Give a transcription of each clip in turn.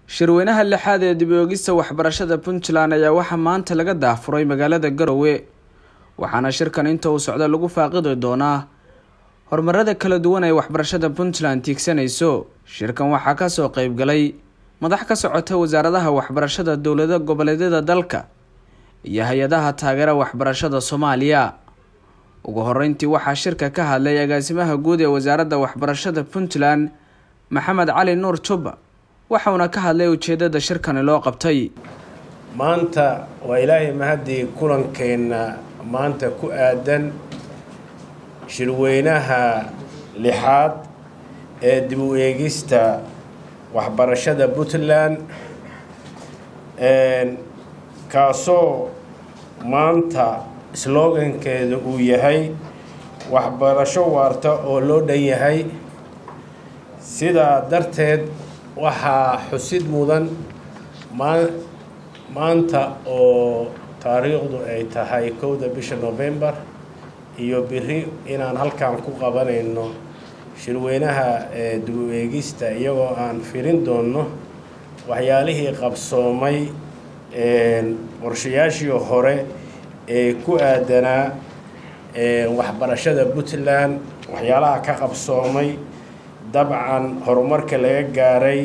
shirweynaha lixaad ee dib u eegista waxbarashada Puntland ayaa waxaa maanta laga daafuray magaalada Garowe waxaana shirkan inta uu socdo lagu faaqidi doonaa horumarada kala duwan ee waxbarashada Puntland tiigsanayso. Shirkan waxaa ka soo qayb galay madax ka socota wasaaradaha waxbarashada dowladda goboleedyada dalka iyo hay'adaha taageera waxbarashada Soomaaliya. ugu horeyntii waxaa shirka ka hadlay agaasimaha guud ee wasaaradda waxbarashada Puntland Maxamed Cali Nuur Tuba waxaana ka hadlay ujeedada shirkan loo qabtay. maanta waa ilaahay mahadii kulankeena maanta ku aadan shirweynaha lixaad ee dib u eegista waxbarashada Puntland kaasoo maanta slogankeedu uu yahay waxbarasho waarta oo loo dhan yahay. sidaa darteed waxaa xusid mudan maanta oo taariikhdu ay tahay 1 bisha November iyo biri inaan halkaan ku qabanayno shirweynaha dib u eegista iyagoo aan firin doono waxyaalihii qabsoomay qorshayaashii hore ee ku aadanaa waxbarashada Puntland, waxyaalaha ka qabsoomay, dabcan horumarka laga gaaray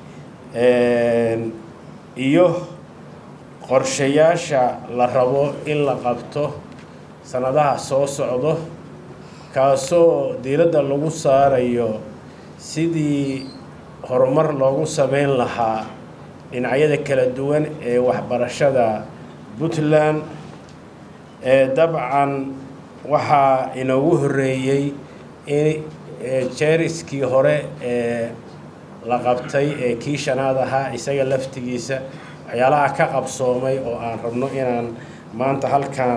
iyo qorshayaasha la rabo in la qabto sanadaha soo socdo kaasoo diiradda lagu saarayo sidii horumar loogu sameyn lahaa dhinacyada kala duwan ee waxbarashada Puntland. dabcan waxaa inoogu horeeyay in jeeriskii hore la qabtay kii shanaad ahaa isaga laftigiisa waxyaalaha ka qabsoomay oo aan rabno inaan maanta halkaan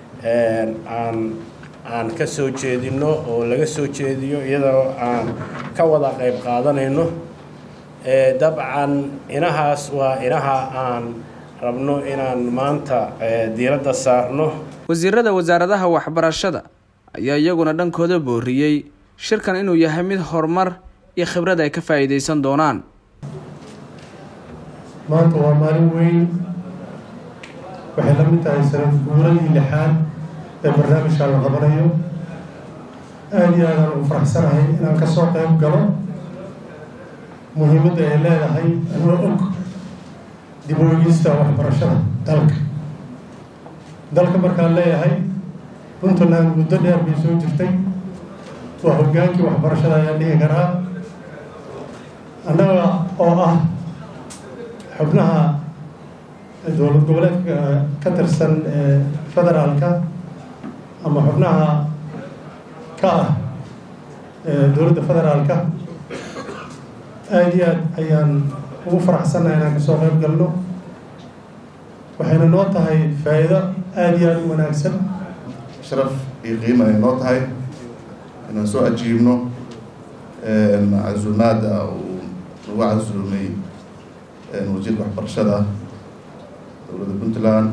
aan ka soo jeedino oo laga soo jeediyo iyadoo aan ka wada qayb qaadanayno. dabcan inahaas waa inaha aan rabno inaan maanta diiradda saarno. wasiirada wasaaradaha waxbarashada ayaa iyaguna dhankooda booriyay shirkan inuu yahay mid horumar iyo khibrad ay ka faa'iideysan doonaan. maanta waa maalin weyn waxay la mid tahay sanad guuradii lixaad ee barnaamijka la qabanayo. aad iyo aad aan u faraxsanahay inaan ka soo qayb galo. muhiimadda ay leedahay anoo og dib u eegista waxbarashada dalka markaan leeyahay Puntland muddo dheer bay soo jirtay. waa hoggaankii waxbarashada ayaan dhihi karaa. annaga oo ah xubnaha dowlad goboleedka ka tirsan federaalka ama xubnaha ka ah dowladda federaalka, aad iyo aad ayaan ugu faraxsanahay inaan kasoo qayb galno. waxayna noo tahay faa'iido aad iyo aad u wanaagsan. sharaf iyo qiimo ay noo tahay inaan soo ajiibno casuumaadda uu lagu casuumay wasiirka waxbarashada dowladda Puntland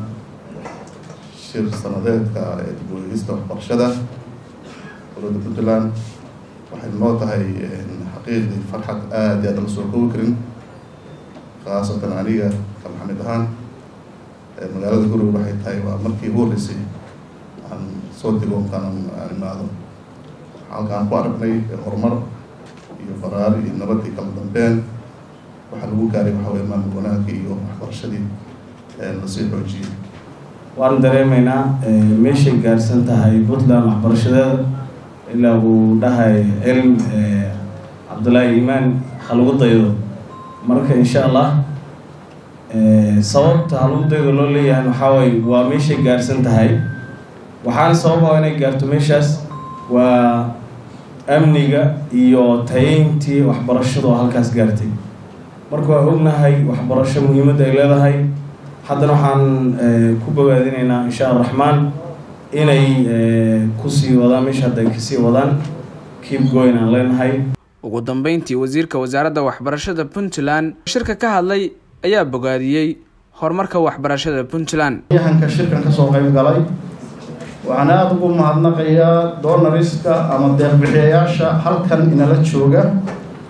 shir sanadeedka ee dib u eegista waxbarashada dowladda Puntland. waxay noo tahay xaqiiqdii farxad aad iyo aad la soo koobi karin, khaasatan aniga ka maxamed ahaan. magaalada Garowe waxay tahay waa markii ugu horeysay aan soo dego aan imaado. halkaan ku aragnay horumar iyo faraar iyo nabad iyo kala dambeyn. waxaa lagu gaaray waxa weeye maamul wanaagga iyo waxbarashadii lasii xoojiyey. waan dareemaynaa meeshay gaarsan tahay Puntland waxbarashadeeda ilaa uu dhahay cilm Cabdullaahi Iimaan halagu daydo. marka insha Allah sababta halagu daydo loo leeyahay waxaa waaye waa meeshay gaarsan tahay. waxaana sababa inay gaarto meeshaas waa amniga iyo tayeyntii waxbarashadu halkaas gaartay. marka waa ognahay waxbarasho muhiimadda ay leedahay. haddana waxaan ku bogaadinaynaa insha Allah Raxmaan inay kusii wadaan meesha hadda ay kasii wadaan keep going aan leenahay. ugu dambeyntii wasiirka wasaaradda waxbarashada Puntland shirka ka hadlay ayaa bogaadiyay horumarka waxbarashada Puntland. yahanka shirkan ka soo qayb galay waxaan aad ugu mahadnaqayaa doonariska ama deeq bixiyayaasha halkan inala jooga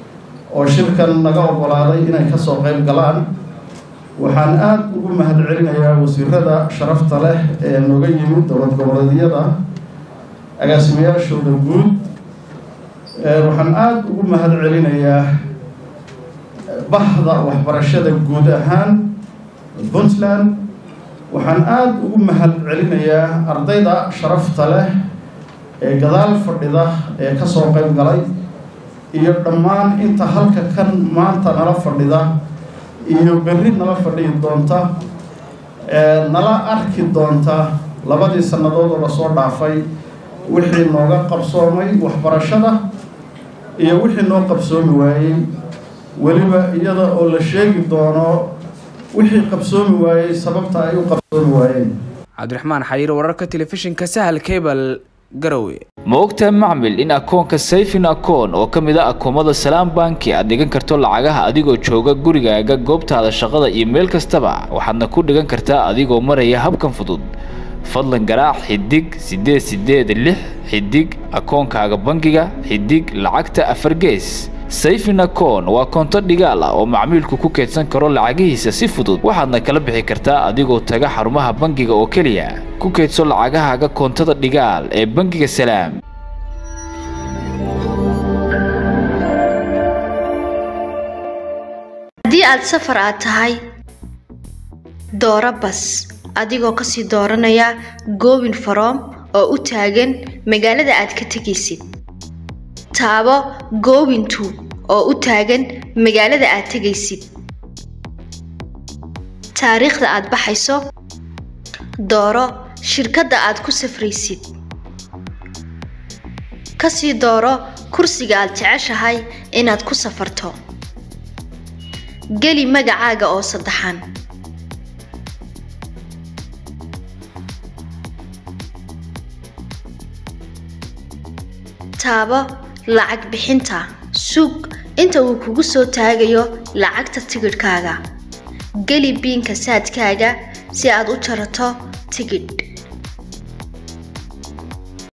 oo shirkan naga oggolaaday inay ka soo qayb galaan. waxaan aad ugu mahadcelinayaa wasiirada sharafta leh ee nooga yimid dowlad goboleedyada agaasimayaashooda guud. waxaan aad ugu mahadcelinayaa bahda waxbarashada guud ahaan Puntland. waxaan aad ugu mahadcelinayaa ardayda sharafta leh ee gadaal fadhida ee ka soo qayb galay iyo dhammaan inta halka kan maanta nala fadhida iyo berri nala fadhiyi doonta nala arki doonta labadii sannadood oo la soo dhaafay wixii nooga qabsoomay waxbarashada iyo wixii noo qabsoomi waayey, weliba iyada oo la sheegi doono wixii qabsoomi waayey sababta ay u qabsoomi waayeen. cabdiraxmaan xayir, wararka telefishinka Sahal Cable, Garowe. ma ogtahay macmil in akoonka Sayfin akoon oo ka mid ah akoomada Salaam Banki aad dhigan karto lacagaha adigoo jooga gurigaaga, goobtaada shaqada iyo meel kastaba, waxaadna ku dhigan kartaa adigoo maraya habkan fudud. fadlan garaac xidig 886 xidig akoonkaaga bangiga xidig lacagta 4 gees. Sayfin akoon waa koonto dhigaal ah oo macmiilku ku keedsan karo lacagihiisa si fudud, waxaadna kala bixi kartaa adigoo taga xarumaha bangiga oo kaliya. ku keedso lacagahaaga koontada dhigaal ee bangiga Salaam. haddii aad safar aad tahay dooro bas adigoo ka sii dooranaya Gobin From oo u taagan magaalada aad ka tagaysid. taabo Gobin To oo u taagan magaalada aad tagaysid. taariikhda aad baxayso, dooro shirkadda aad ku safraysid. ka sii dooro kursiga aad jeceshahay inaad ku safarto. geli magacaaga oo saddexan. taabo lacag bixinta. sug inta uu kugu soo taagayo lacagta tigidhkaaga. geli biinka saadkaaga si aad u jarato tigidh.